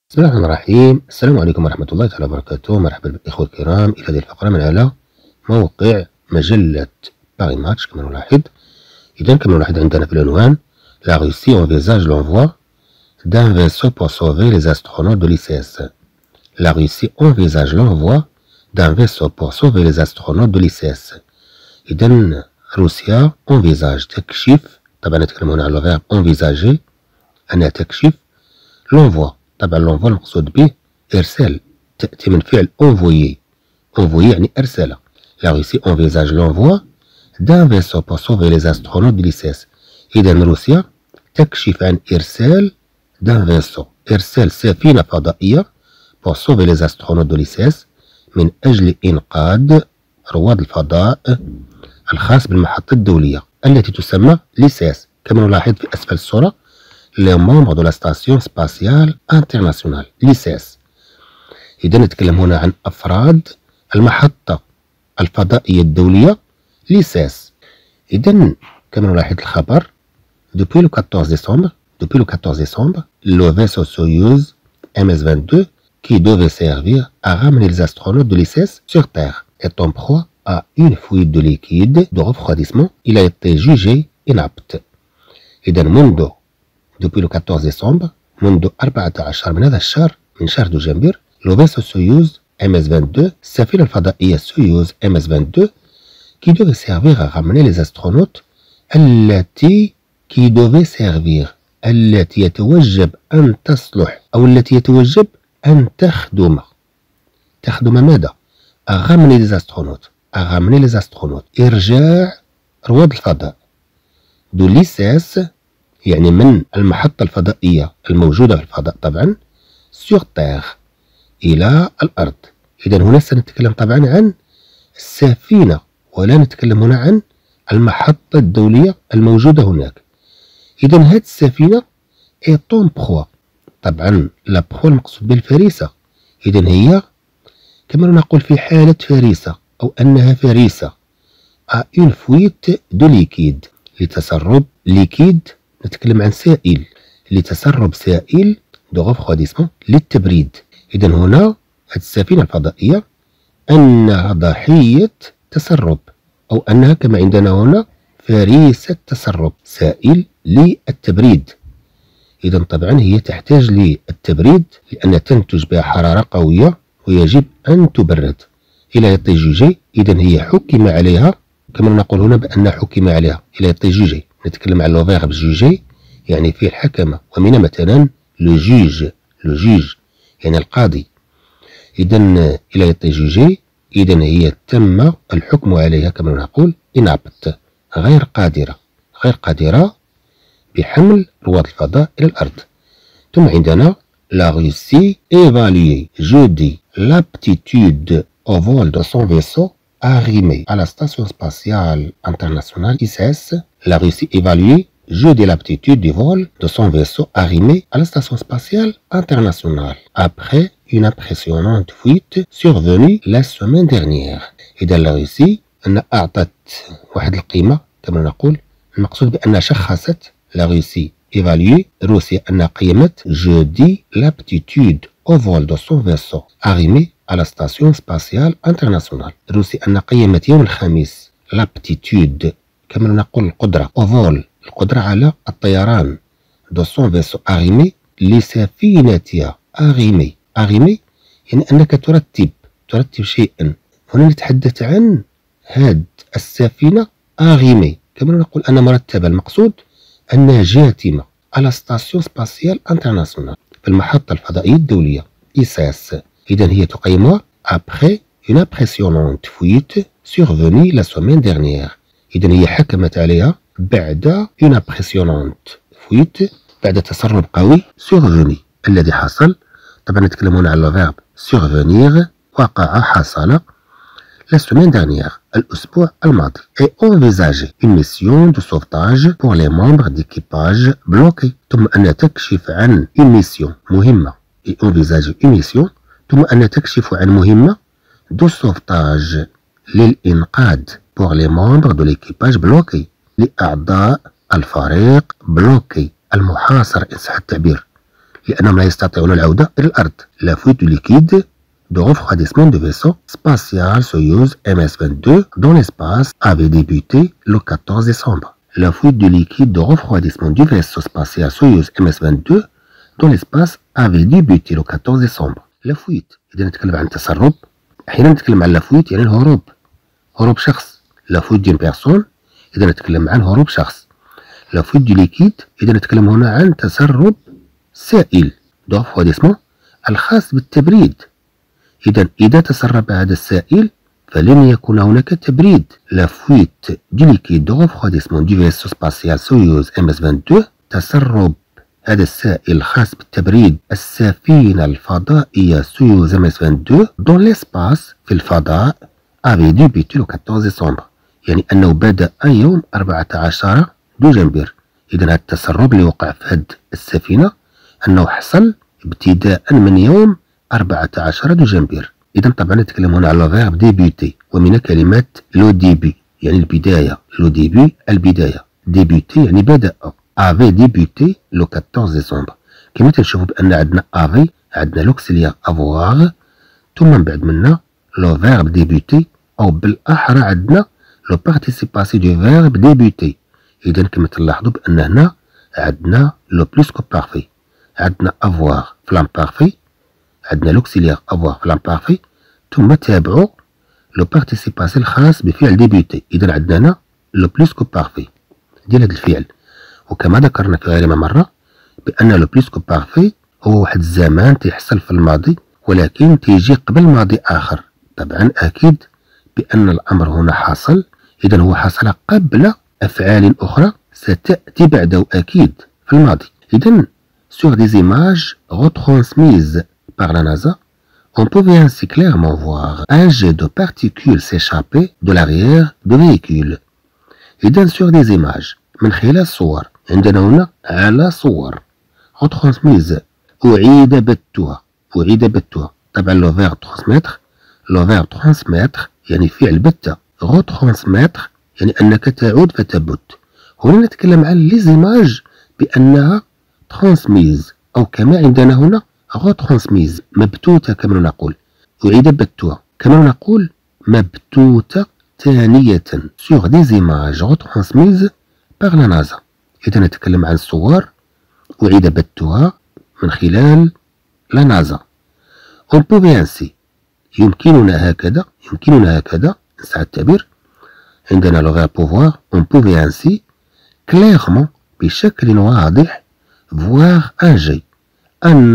بسم الله الرحمن الرحيم. السلام عليكم ورحمة الله تعالى وبركاته. مرحبا بالإخوة الكرام إلى هذه الفقرة من على موقع مجلة باري ماتش. كما نلاحظ عندنا في العنوان La Russie envisage l'envoi d'un vaisseau pour sauver les astronautes de l'ISS. La Russie envisage l'envoi d'un vaisseau pour sauver les astronautes de l'ISS. إذن روسيا envisage تكشف، طبعا نتكلم هنا على الفيرب envisager، أنها تكشف l'envoi. طبعا l'envoi المقصود به إرسال، تأتي من فعل envoyer. envoyer يعني أرسل. La Russie envisage l'envoi d'un vaisseau pour sauver les astronautes de l'ISS. إذا روسيا تكشف عن إرسال d'un vaisseau، إرسال سفينة فضائية pour sauver les astronautes de l'ISS، من أجل إنقاذ رواد الفضاء الخاص بالمحطة الدولية التي تسمى l'ISS. كما نلاحظ في أسفل الصورة les membres de la station spatiale internationale l'ISS. إذا نتكلم هنا عن أفراد المحطة الفضائية الدولية l'ISS. إذا كما نلاحظ الخبر depuis le 14 décembre le vaisseau Soyuz MS-22 qui devait servir à ramener les astronautes de l'ISS sur Terre est en proie à une fuite de liquide de refroidissement. Il a été jugé inapte. إذا depuis le 14 décembre، منذ 14 من هذا الشهر، من شهر دجنبر، لو فيسو سويوز MS-22، السفينة الفضائية سويوز MS-22 qui devait servir à ramener les astronautes، التي يتوجب أن تصلح أو التي يتوجب أن تخدم ماذا؟ à ramener les astronautes، إرجاع رواد الفضاء de l'ISS، يعني من المحطة الفضائية الموجودة في الفضاء طبعا sur terre، إلى الأرض. إذا هنا سنتكلم طبعا عن السفينة، ولا نتكلم هنا عن المحطة الدولية الموجودة هناك. إذا هذه السفينة est en proie، طبعا لا proie المقصود بالفريسة. إذا هي كما نقول في حالة فريسة أو أنها فريسة à une fuite de liquide، لتسرب liquide، نتكلم عن سائل، لتسرب سائل دو غوفخوديسمون، للتبريد. إذا هنا هذه السفينة الفضائية أنها ضحية تسرب، أو أنها كما عندنا هنا فريسة تسرب سائل للتبريد. إذا طبعا هي تحتاج للتبريد لأن تنتج بها حرارة قوية ويجب أن تبرد. إلى يطي جوجي، إذا هي حكم عليها، كما نقول هنا بأن حكم عليها إلى يطي جوجي. نتكلم عن لو فيرب جوجي يعني فيه الحكمة، ومن مثلا لو جوج يعني القاضي. إذا إلى يطي جوجي، إذا هي تم الحكم عليها كما نقول inapte، غير قادرة بحمل رواد الفضاء إلى الأرض. ثم عندنا la Russie évalue jeudi l'aptitude au vol de son vaisseau arrimé à la station spatiale internationale ISS. La Russie évalue jeudi l'aptitude du vol de son vaisseau arrimé à la station spatiale internationale après une impressionnante fuite survenue la semaine dernière. إذا la Russie أن أعطت واحد القيمة كما نقول، المقصود بأن شخصت la Russie évalue، روسيا أن قيمت jeudi l'aptitude au vol de son vaisseau arrimé à la station spatiale internationale. روسيا أن قيمت يوم الخميس l'aptitude كما نقول القدرة au vol، القدرة على الطيران de son vaisseau arrimé، لسفينتها arrimé يعني أنك ترتب شيئا. هنا نتحدث عن هذه السفينة arrimé، كما نقول أن مرتبة، المقصود أنها جاثمة على ستاسيون سباسيال انترناسيونال، في المحطة الفضائية الدولية ISS. إذا هي تقيمها après une impressionnante fuite survenue la semaine dernière. إذا هي حكمت عليها بعد une impressionnante fuite، بعد تسرب قوي survenu الذي حصل. طبعا نتكلم هنا على الفيرب survenir، وقع حصل la semaine dernière، الأسبوع الماضي. et envisager une mission de sauvetage pour les membres d'équipage bloqués. ثم أن تكشف عن une mission مهمة، et envisager une mission، ثم أن تكشف عن مهمة de sauvetage للإنقاذ pour les membres de l'équipage bloqués، لأعضاء الفريق bloqué، المحاصر إن صح التعبير، لأنهم لا يستطيعون العودة إلى الأرض. لا fuite du liquide de refroidissement du vaisseau spatial Soyouz MS-22 dans l'espace avait débuté le 14 décembre. La fuite du liquide de refroidissement du vaisseau spatial Soyouz MS-22 dans l'espace avait débuté le 14 décembre. لا fuite إذا نتكلم عن التسرب، أحيانا نتكلم عن لا fuite يعني الهروب، هروب شخص. لا fuite d'une personne إذا نتكلم عن هروب شخص. لا fuite du liquide إذا نتكلم هنا عن تسرب سائل de refroidissement الخاص بالتبريد. إذا تسرب هذا السائل فلن يكون هناك تبريد. لا fuite du liquide de refroidissement du vaisseau spatial Soyouz MS-22 تسرب هذا السائل الخاص بالتبريد السفينة الفضائية سويوز MS-22 dans l'espace في الفضاء avait débuté le 14 décembre، يعني أنه بدأ يوم 14 دجنبر. إذا هذا التسرب اللي وقع في هذه السفينة أنه حصل ابتداء من يوم 14 دجنبر. إذا طبعا نتكلم هنا على فيرب ديبيوتي، ومن كلمة لو ديبي يعني البداية، لو ديبي البداية، ديبيوتي يعني بدأ. افي ديبيوتي لو 14 ديسمبر. كما تنشوفوا بأن عندنا افي، عندنا لوكسيليير افواغ، ثم من بعد منا لو فيرب ديبيوتي، أو بالأحرى عندنا لو بارتيسيباسي دو فيرب ديبيوتي. إذا كما تلاحظوا بأن هنا عندنا لو بلوس كو بارفي، عندنا افواغ في لامبارفي، عندنا لوكسيليير افواغ في لامبارفي، ثم تابعوا لو بارتيسيباسي الخاص بفعل ديبيوتي. إذا عندنا هنا لو بلوس كو بارفي ديال هذا الفعل. وكما ذكرنا في غير ما مرة بأن لو بلوس كو بارفي هو واحد الزمان تيحصل في الماضي ولكن تيجي قبل ماضي آخر. طبعا أكيد بأن الأمر هنا حصل، إذا هو حصل قبل أفعال أخرى ستأتي بعده أكيد في الماضي. إذا sur des images retransmises par la NASA, on pouvait ainsi clairement voir un jet de particules s'échapper de l'arrière du véhicule. إذا sur des images من خلال الصور، عندنا هنا على صور retransmise أعيد بثها. طبعا لو فيرب ترانسميتر يعني فعل بث، retransmettre يعني أنك تعود فتبث. هنا نتكلم عن لي زيماج بأنها ترانسميز، أو كما عندنا هنا retransmise مبثوثة كما نقول، أعيد بثها كما نقول مبثوثة ثانية sur des images retransmises par la NASA. إذا نتكلم عن الصور أعيد بثها من خلال لا نازا. on pouvait ainsi يمكننا هكذا نسعى التعبير، عندنا لو فيرب pouvoir on pouvait ainsi clairement بشكل واضح voir un jet أن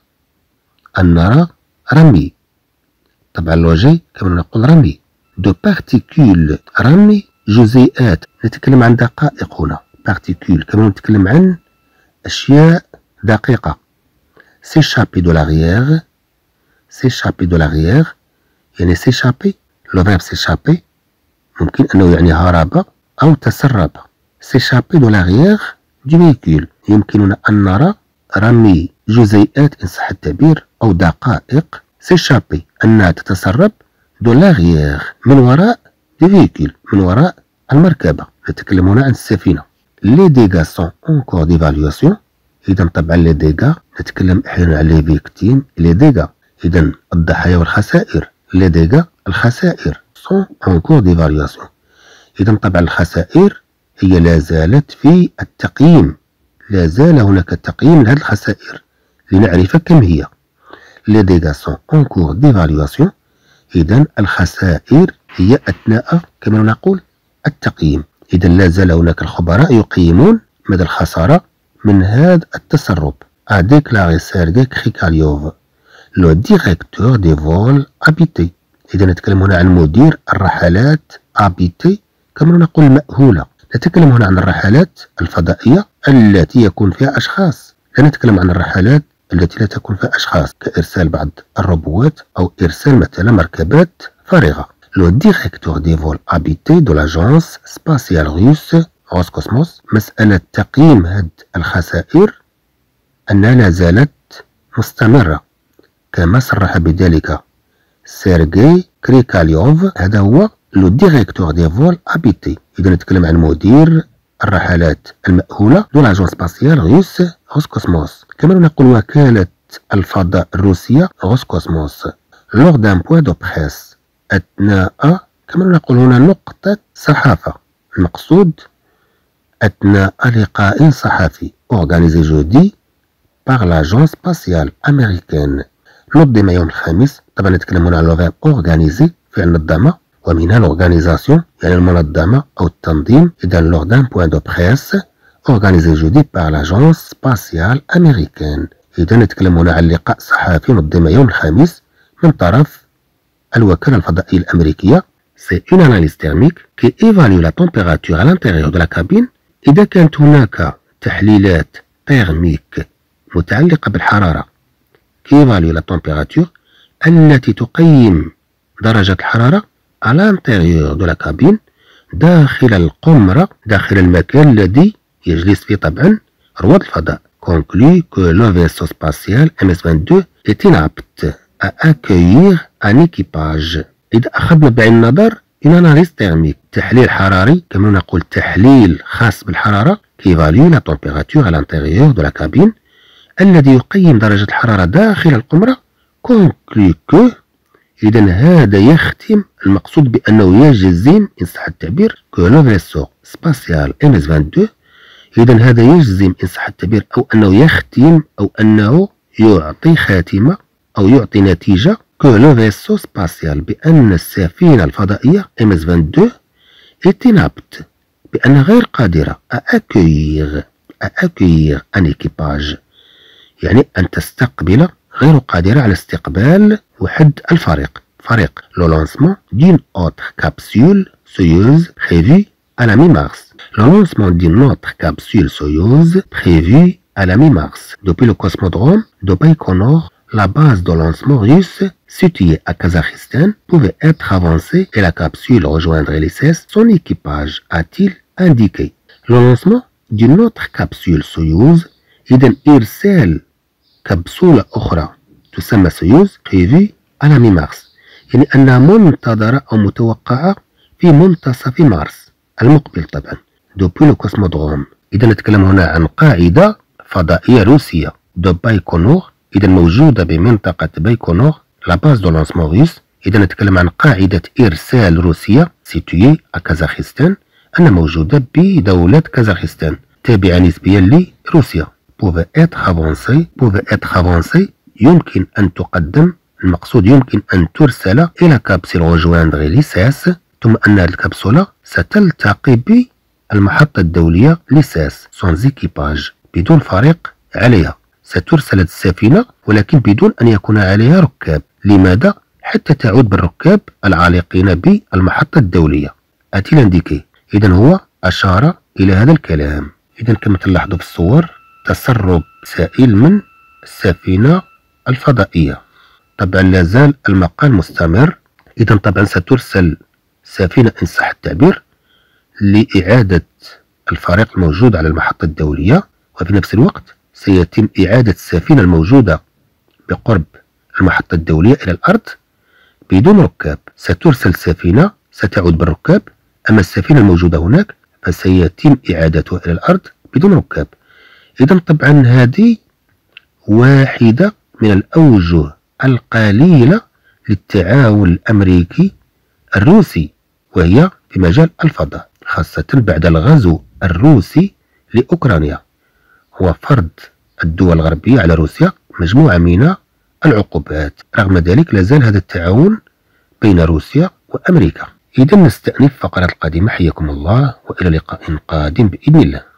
نرى رمي. طبعا لو جي كما نقول رمي دو بارتيكول، رمي جزيئات، نتكلم عن دقائق هنا بارتيكول كما نتكلم عن أشياء دقيقة. s'échapper de l'arrière يعني s'échapper لو فيرب s'échapper ممكن أنه يعني هرب أو تسرب. s'échapper de l'arrière du véhicule يمكننا أن نرى رمي جزيئات إن صح التعبير أو دقائق. s'échapper أنها تتسرب de l'arrière من وراء du véhicule من وراء المركبة، نتكلم هنا عن السفينة. les dégâts sont en cours d'évaluation. إذا طبعا les dégâts نتكلم أحيانا عن les victimes les dégâts، إذا الضحايا والخسائر. les dégâts الخسائر sont en cours d'évaluation. إذا طبعا الخسائر هي لا زالت في التقييم، لا زال هناك تقييم لهذه الخسائر لنعرف كم هي. les dégâts sont en cours d'évaluation. إذا الخسائر هي أثناء كما نقول التقييم. إذا لا زال هناك الخبراء يقيمون مدى الخسارة من هذا التسرب. a déclaré Sergei Krikalev le directeur des vols habités. إذا نتكلم هنا عن مدير الرحلات habité كما نقول مأهولة. نتكلم هنا عن الرحلات الفضائية التي يكون فيها أشخاص، لا نتكلم عن الرحلات التي لا تكون فيها أشخاص كإرسال بعض الروبوات أو إرسال مثلا مركبات فارغة. le directeur des vols habités de l'agence spatiale russe روسكوسموس. مسألة تقييم هذه الخسائر أنها لا زالت مستمرة كما صرح بذلك سيرجي كريكاليوف، هذا هو لو ديريكتور دي فول ابيتي. إذا نتكلم عن مدير الرحلات المأهولة دو لاجونس سباسيال روس روسكوسموس. كما نقول وكالة الفضاء الروسية روسكوسموس. lors d'un point de presse أثناء، كما نقول هنا نقطة صحافة، المقصود أثناء لقاء صحفي organisé jeudi par l'agence spatiale américaine. نظم يوم الخميس. طبعا نتكلم هنا على organisé فعل نظمة، ومنها l'organisation يعني المنظمة أو التنظيم. إذا lors d'un point de presse organisé jeudi par l'agence spatiale américaine. إذا نتكلم هنا عن لقاء صحفي نظم يوم الخميس من طرف الوكالة الفضائية الأمريكية. C'est une analyse thermique qui évalue la température à l'intérieur de la cabine. إذا كانت هناك تحليلات تيرميك متعلقة بالحرارة qui évalue la température التي تقيم درجة الحرارة à l'intérieur de la cabine داخل القمرة، داخل المكان الذي يجلس فيه طبعا رواد الفضاء. conclut que le vaisseau spatial MS-22 est inapte à accueillir un équipage. إذا أخذنا بعين النظر une analyse thermique تحليل حراري، كما نقول تحليل خاص بالحرارة qui évalue la température à l'intérieur de la cabine الذي يقيم درجة الحرارة داخل القمرة. conclut que إذا هذا يختم، المقصود بأنه يجزم إن صح التعبير que le vaisseau spatial MS-22. إذا هذا يجزم إن صح التعبير أو أنه يختم أو أنه يعطي خاتمة أو يعطي نتيجة que le vaisseau spatial بأن السفينة الفضائية MS-22 est inapte بأنها غير قادرة à accueillir un équipage يعني أن تستقبل، غير قادرة على استقبال وحد الفريق، فريق le lancement d'une autre capsule Soyuz prévue à la mi-mars. Le lancement d'une autre capsule Soyuz prévue à la mi-mars depuis le cosmodrome de Baïkonur. La base de lancement russe située à Kazakhstan pouvait être avancée et la capsule rejoindrait l'ISS. Son équipage a-t-il indiqué. Le lancement d'une autre capsule Soyuz إذن إرسال كبسولة أخرى تسمى سويوز prévue à la mi-mars يعني أنها منتظرة أو متوقعة في منتصف مارس المقبل طبعا. depuis le cosmodrome إذا نتكلم هنا عن قاعدة فضائية روسية de بايكونور، إذا موجودة بمنطقة بايكونور لا باز دو لانسمون روس. إذا نتكلم عن قاعدة إرسال روسية سيتويي à كازاخستان، أنها موجودة بدولة كازاخستان تابعة نسبيا لروسيا. pouvait être avancée يمكن أن تقدم، المقصود يمكن أن ترسل إلى كابسول rejoindre l'ISS، ثم أن الكبسولة ستلتقي بالمحطة الدولية l'ISS sans équipage بدون فريق عليها. سترسل السفينة ولكن بدون أن يكون عليها ركاب. لماذا؟ حتى تعود بالركاب العالقين بالمحطة الدولية. أتي لانديكي. إذن هو أشار إلى هذا الكلام. إذن كما تلاحظوا في الصور تسرب سائل من السفينة الفضائية. طبعا لازال المقال مستمر. إذن طبعا سترسل سفينة إن صح التعبير لإعادة الفريق الموجود على المحطة الدولية، وفي نفس الوقت سيتم إعادة السفينة الموجودة بقرب المحطة الدولية إلى الأرض بدون ركاب. سترسل سفينة ستعود بالركاب، أما السفينة الموجودة هناك فسيتم إعادتها إلى الأرض بدون ركاب. إذن طبعا هذه واحدة من الأوجه القليلة للتعاون الأمريكي الروسي، وهي في مجال الفضاء، خاصة بعد الغزو الروسي لأوكرانيا، هو فرض الدول الغربية على روسيا مجموعة من العقوبات. رغم ذلك لازال هذا التعاون بين روسيا وأمريكا. إذا نستأنف الفقرة القادمة. حياكم الله وإلى لقاء قادم بإذن الله.